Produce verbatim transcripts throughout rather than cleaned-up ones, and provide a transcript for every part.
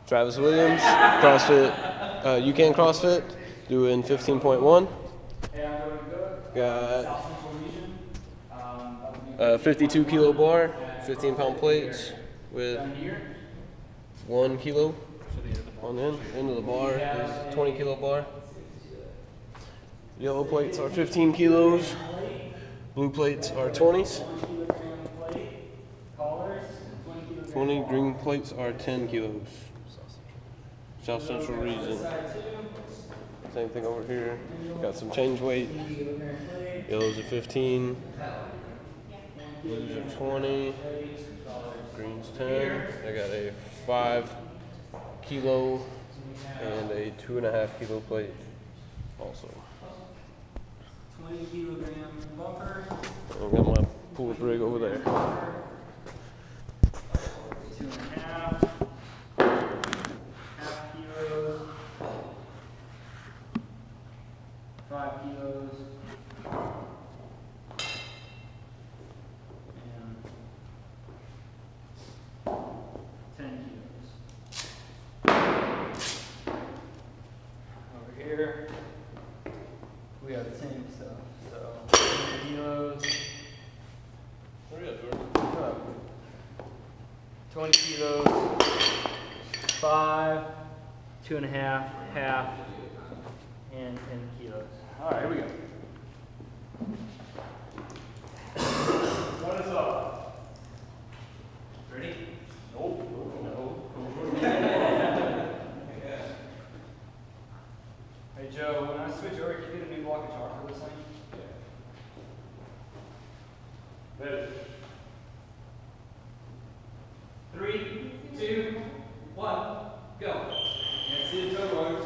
Travis Williams, CrossFit, uh, You Can CrossFit, doing fifteen point one. Got a fifty-two kilo bar, fifteen pound plates with one kilo on the end. End of the bar is a twenty kilo bar. Yellow plates are fifteen kilos. Blue plates are twenties. twenty. Green plates are ten kilos. South Central region. Same thing over here. Got some change weight. Yellows are fifteen. Blues are twenty. Greens ten. I got a five kilo and a two and a half kilo plate also. twenty kilogram bumper. I've got my pull rig over there. Two and a half. Half kilos. Five kilos. And ten kilos. Over here, we have the same stuff. So twenty kilos. twenty kilos, five, two and a half, half, and ten kilos. All right, here we go. What is up? Ready? Nope. No. Hey Joe, when I switch over, can you get a new block of chalk for this thing? Yeah. Ready? Three, two, one, go. Let's see the toe rolls.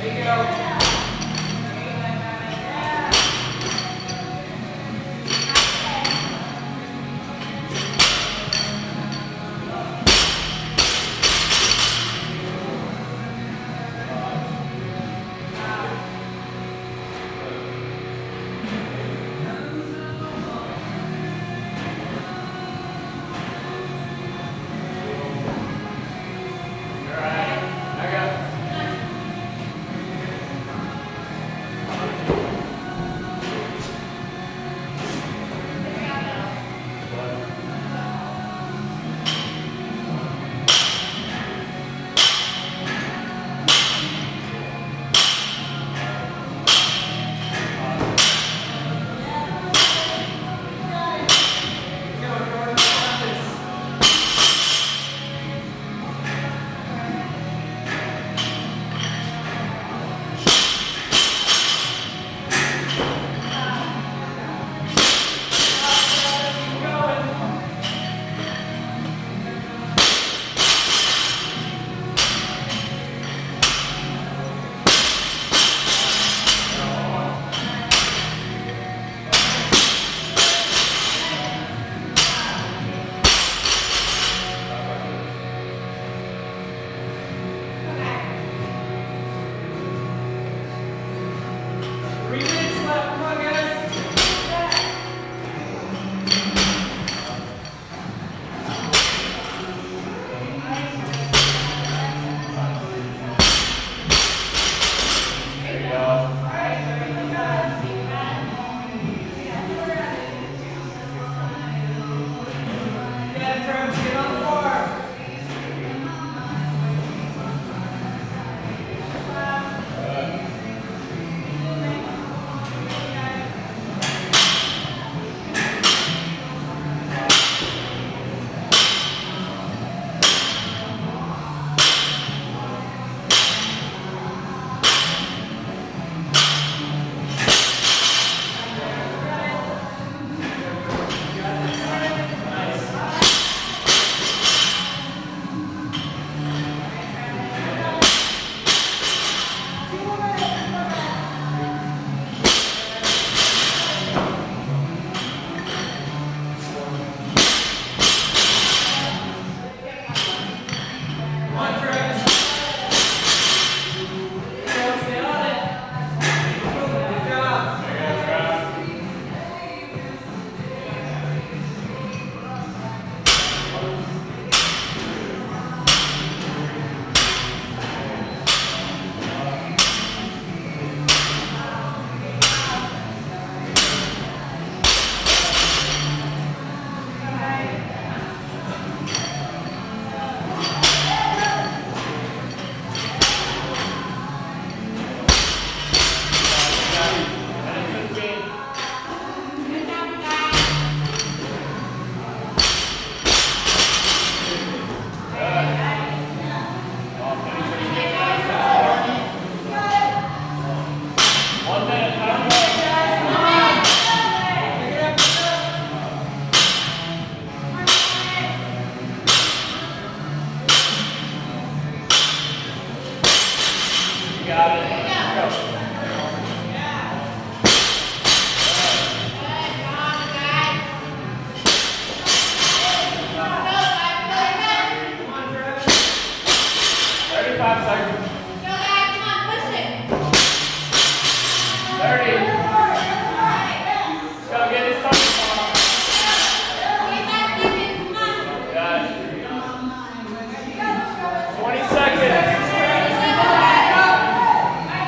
twenty seconds.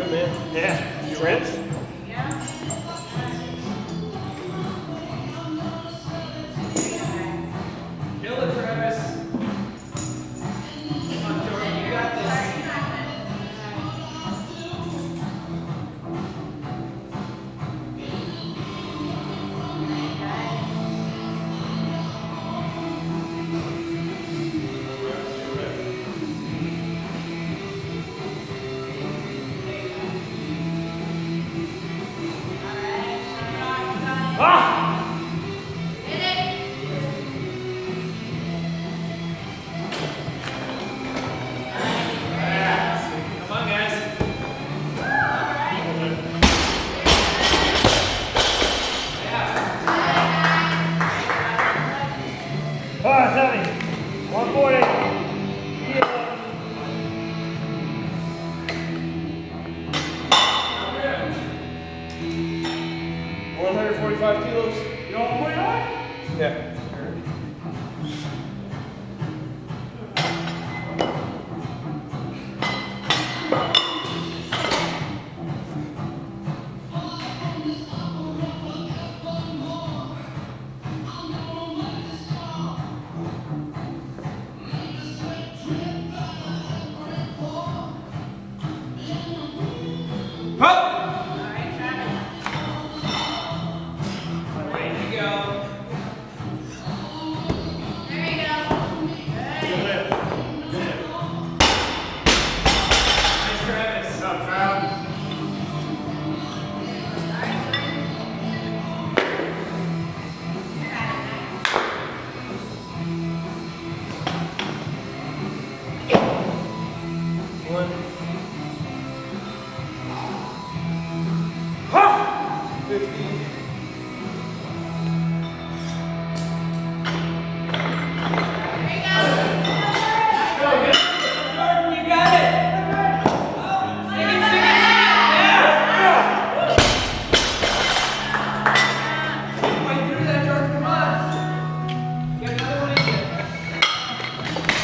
Trent, man. Yeah. Trent? Kill it, Travis. Come on, Jordan, you got this. Come on, guys. All right, seventy. one forty. one hundred forty-five kilos. You want one forty-five? Yeah.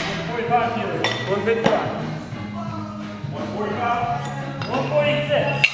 forty-five kilos. one fifty-five. one forty-five. one forty-six.